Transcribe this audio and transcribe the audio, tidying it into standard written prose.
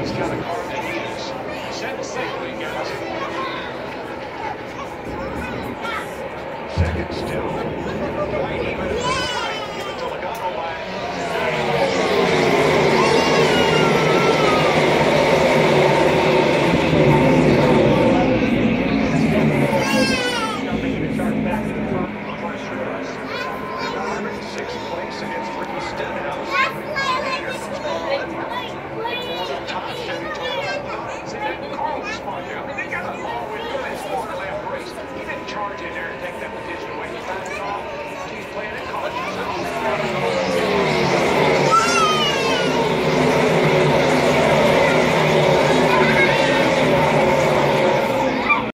he's got a car that he is set safely, guys.